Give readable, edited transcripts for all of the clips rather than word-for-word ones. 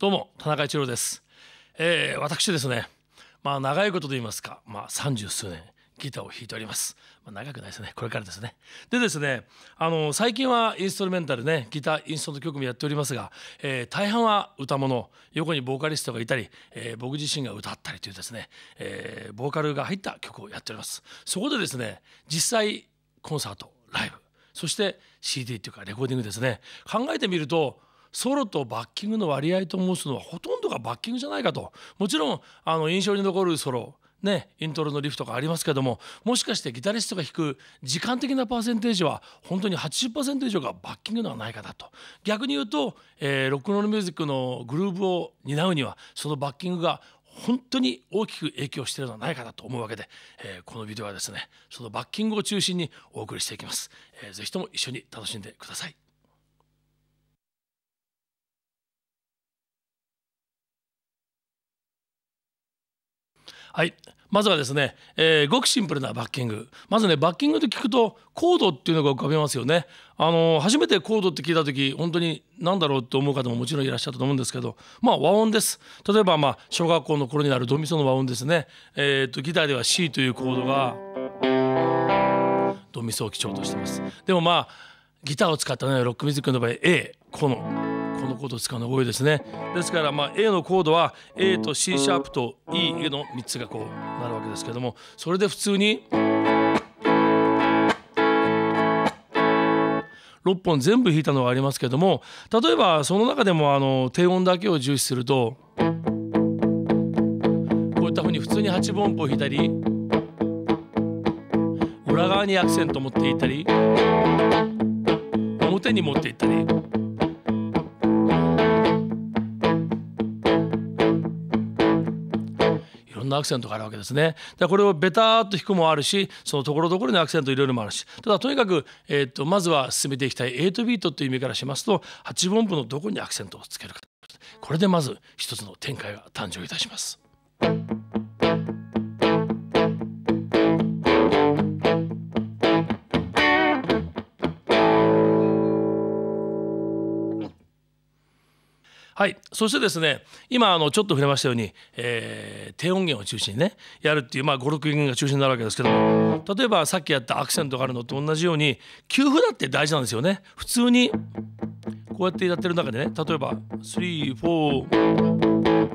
どうも田中一郎です。私ですね、長いことと言いますか、30数年ギターを弾いております。長くないですね。これからですね。でですね、最近はインストルメンタルね、ギターインストの曲もやっておりますが、大半は歌物、横にボーカリストがいたり、僕自身が歌ったりというですね、ボーカルが入った曲をやっております。そこでですね、実際コンサート、ライブ、そして CD というかレコーディングですね、考えてみるとソロとバッキングの割合と申すのはほとんどがバッキングじゃないかと。もちろん印象に残るソロね、イントロのリフとかありますけども、もしかしてギタリストが弾く時間的なパーセンテージは本当に 80% 以上がバッキングではないかなと。逆に言うと、ロックンロールミュージックのグルーヴを担うにはそのバッキングが本当に大きく影響しているのではないかなと思うわけで、このビデオはですね、そのバッキングを中心にお送りしていきます。ぜひとも一緒に楽しんでください。はい、まずはですね、ごくシンプルなバッキング。まずね、バッキングと聞くとコードっていうのが浮かびますよね。初めてコードって聞いた時本当に何だろうと思う方ももちろんいらっしゃったと思うんですけど、和音です。例えば小学校の頃になるドミソの和音ですね。ギターでは C というコードがドミソを基調としてます。でもギターを使ったねロックミュージックの場合 A このコードを使うのが多いですね。ですからA のコードは A と C シャープと E の3つがこうなるわけですけども、それで普通に6本全部弾いたのがありますけども、例えばその中でも低音だけを重視するとこういったふうに普通に8分音符を弾いたり、裏側にアクセントを持っていったり、表に持っていったり、いろんなアクセントがあるわけですね。これをベターっと弾くもあるし、そのところどころにアクセントを入れるもあるし、ただとにかく、まずは進めていきたい8ビートという意味からしますと、8分音符のどこにアクセントをつけるか、これでまず一つの展開が誕生いたします。はい、そしてですね、今ちょっと触れましたように、低音源を中心にねやるっていう5、6弦が中心になるわけですけども、例えばさっきやったアクセントがあるのと同じように給付だって大事なんですよね。普通にこうやってやってる中でね、例えば3、4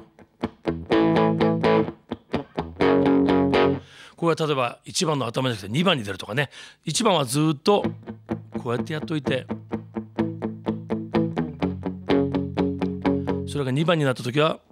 これは例えば1番の頭じゃなくて2番に出るとかね、1番はずっとこうやってやっといて、それが2番になった時は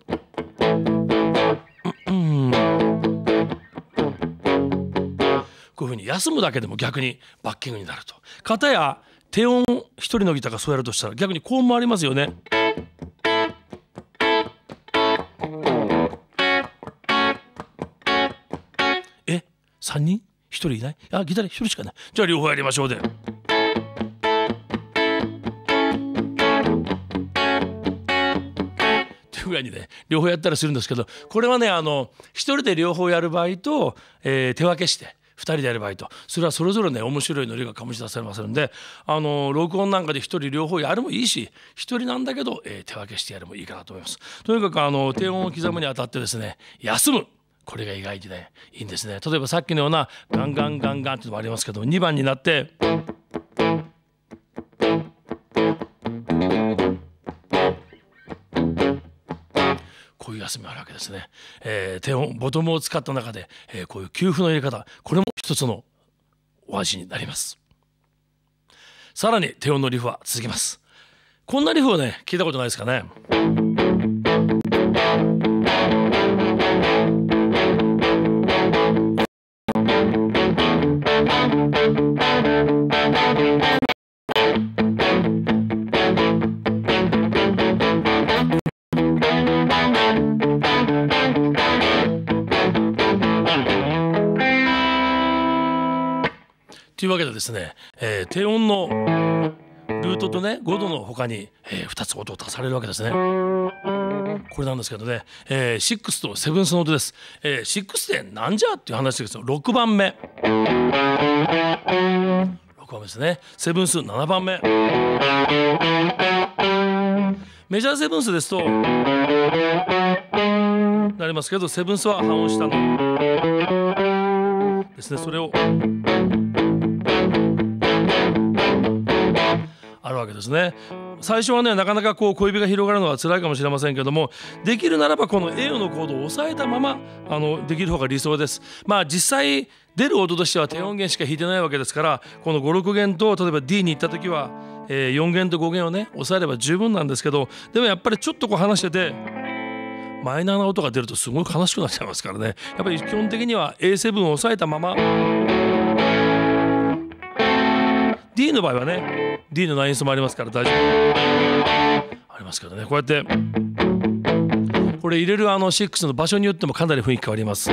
こういうふうに休むだけでも逆にバッキングになると。かたや低音一人のギターがそうやるとしたら逆に高音もありますよね。3人1人いない？ギター1人しかない。じゃあ両方やりましょうで。ぐらいにね両方やったりするんですけど、これはね一人で両方やる場合と、手分けして2人でやる場合と、それはそれぞれね面白いノリが醸し出されますので、録音なんかで1人両方やるもいいし、1人なんだけど、手分けしてやるもいいかなと思います。とにかく低音を刻むにあたってですね、休む、これが意外にねいいんですね。例えばさっきのようなガンガンガンガンっていうのもありますけど、2番になってこういう休みがあるわけですね。低音ボトムを使った中で、こういう給付の入れ方、これも一つのお味になります。さらに低音のリフは続きます。こんなリフをね聞いたことないですかね。というわけでですね、低音のルートとね5度の他に、2つ音を足されるわけですね。これなんですけどね、6と7スの音です。6ってなんじゃっていう話ですよ。6番目ですね。7ス7番目メジャーセブンスですとなりますけど、セブンスは半音下のですね。それをあるわけですね。最初はね、なかなかこう小指が広がるのは辛いかもしれませんけども、できるならばこの A のコードを押さえたままできる方が理想です。まあ実際出る音としては低音源しか弾いてないわけですから、この5、6弦と例えば D に行った時は、4弦と5弦をね押さえれば十分なんですけど、でもやっぱりちょっとこう話しててマイナーな音が出るとすごい悲しくなっちゃいますからね。やっぱり基本的には A7 を押さえたまま、 D の場合はね D のナインスもありますから大丈夫ありますけどね。こうやってこれ入れる6の場所によってもかなり雰囲気変わります。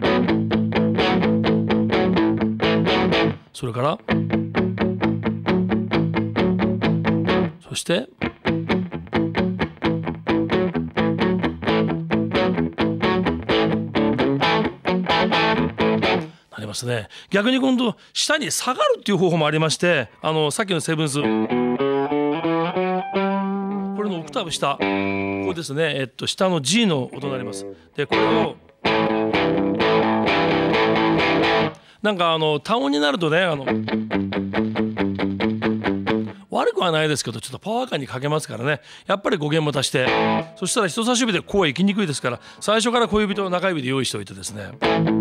それからそしてなりますね。逆に今度下に下がるっていう方法もありまして、さっきのセブンス、これのオクターブ下、ここですね、下の G の音になります。でこれをなんか単音になるとね悪くはないですけど、ちょっとパワー感に欠けますからね。やっぱり5弦も足して、そしたら人差し指でこうは行きにくいですから、最初から小指と中指で用意しておいてですね、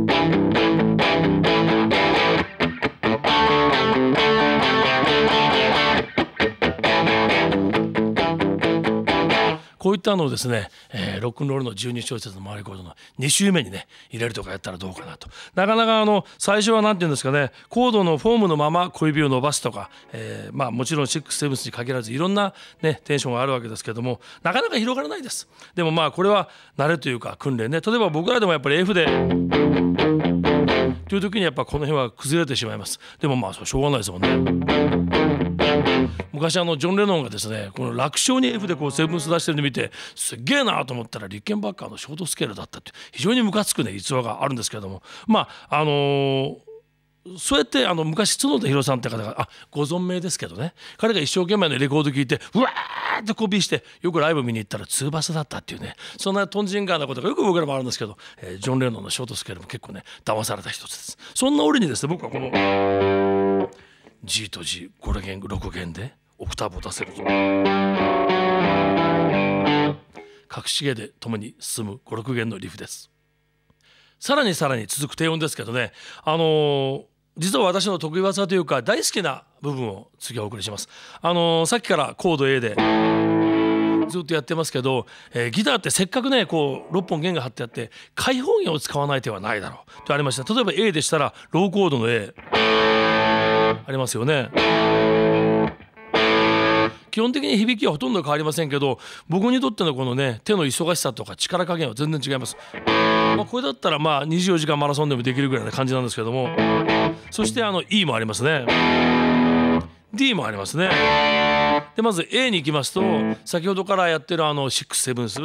こういったのをですね、ロックンロールの12小節の回りコードの2周目にね入れるとかやったらどうかなと。なかなか最初は何て言うんですかね、コードのフォームのまま小指を伸ばすとか、まあもちろん6、7に限らずいろんなねテンションがあるわけですけども、なかなか広がらないです。でもまあこれは慣れというか訓練ね。例えば僕らでもやっぱり F でという時にやっぱこの辺は崩れてしまいます。でもまあしょうがないですもんね。昔ジョン・レノンがですね、この楽勝に F でこうセブンス出してるのを見てすっげえなと思ったらリッケンバッカーのショートスケールだったって非常にムカつくね逸話があるんですけれども、まあそうやって昔角田博さんって方がご存命ですけどね、彼が一生懸命のレコード聴いてうわーってコピーしてよくライブ見に行ったらツーバスだったっていうね、そんなトンジンガーなことがよく僕らもあるんですけど、ジョン・レノンのショートスケールも結構ね騙された一つです。そんな折にですね、僕はこの G と G、5弦6弦でオクターブを出せるぞ、隠し芸で共に進む5、6弦のリフです。さらに続く低音ですけどね、実は私の得意技というか大好きな部分を次はお送りします。さっきからコード A でずっとやってますけど、ギターってせっかくねこう6本弦が張ってあって開放弦を使わない手はないだろうとありました。例えば A でしたらローコードの A ありますよね。基本的に響きはほとんど変わりませんけど、僕にとってのこのね手の忙しさとか力加減は全然違います。これだったらまあ24時間マラソンでもできるぐらいな感じなんですけども、そして E もありますね、 D もありますね。でまず A に行きますと、先ほどからやってる6、セブンス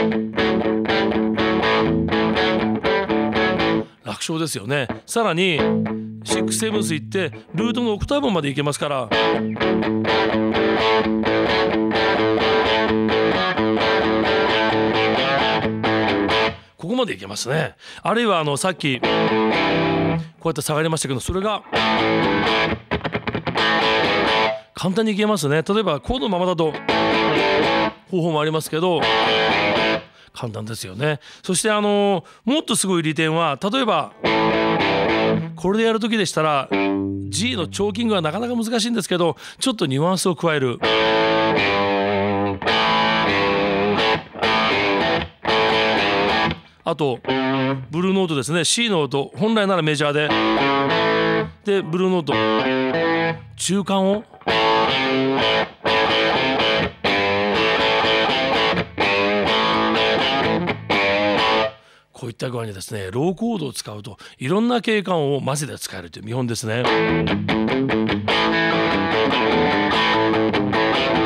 楽勝ですよね。さらに6、セブンス行ってルートのオクターブまで行けますから、ここまでいけますね。あるいはさっきこうやって下がりましたけど、それが簡単にいけますね。例えばコードのままだと方法もありますけど簡単ですよね。そしてもっとすごい利点は、例えばこれでやる時でしたら G のチョーキングはなかなか難しいんですけど、ちょっとニュアンスを加える、あとブルーノートですね、 C の音本来ならメジャーでブルーノート中間をこういった具合にですねローコードを使うといろんな景観を混ぜて使えるという見本ですね。